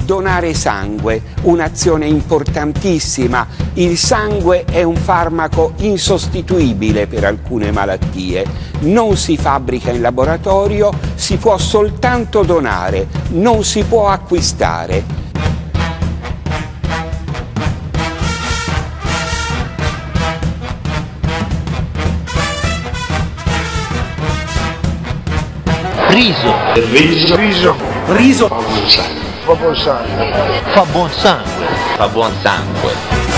donare sangue, un'azione importantissima. Il sangue è un farmaco insostituibile per alcune malattie. Non si fabbrica in laboratorio, si può soltanto donare, non si può acquistare. Riso. Riso. Riso. Riso. Fa buon sangue. Fa buon sangue. Fa buon sangue.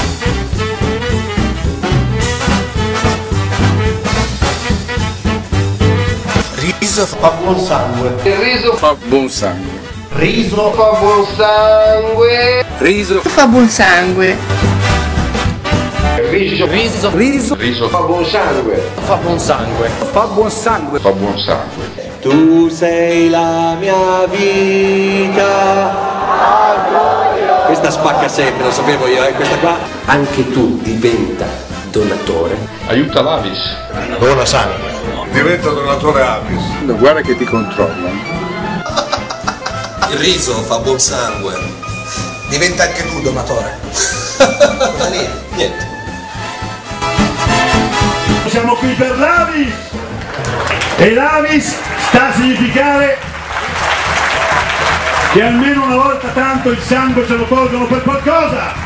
Riso fa buon sangue. Il riso fa buon sangue. Riso Fa buon sangue. Riso Fa buon sangue. Riso. Riso Riso Riso fa buon sangue. fa buon sangue. Fa buon sangue. Fa buon sangue. Tu sei la mia vita. Questa spacca sempre, lo sapevo io, questa qua. Anche tu diventa donatore. Aiuta l'Avis. Dona sangue. Diventa donatore Avis. Guarda che ti controllano. Il riso fa buon sangue. Diventa anche tu donatore. Cosa niente. Siamo qui per l'Avis e l'Avis sta a significare che almeno una volta tanto il sangue ce lo tolgono per qualcosa.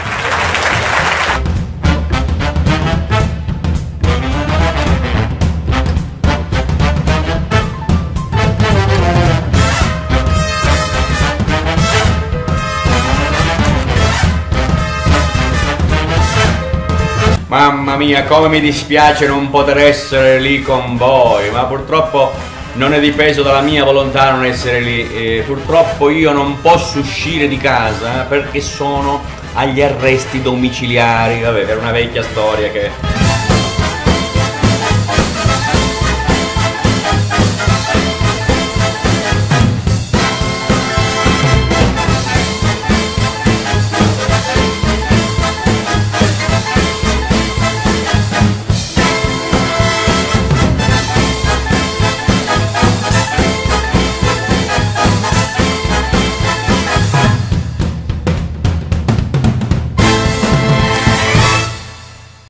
Mamma mia, come mi dispiace non poter essere lì con voi, ma purtroppo non è dipeso dalla mia volontà non essere lì. Purtroppo io non posso uscire di casa perché sono agli arresti domiciliari. Vabbè, era una vecchia storia che